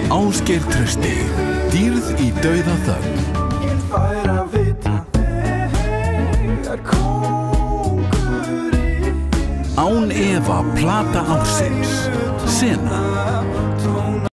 Ásgeir Trausti, dýrð í dauða þögn. Án efa plata ársins, Sena.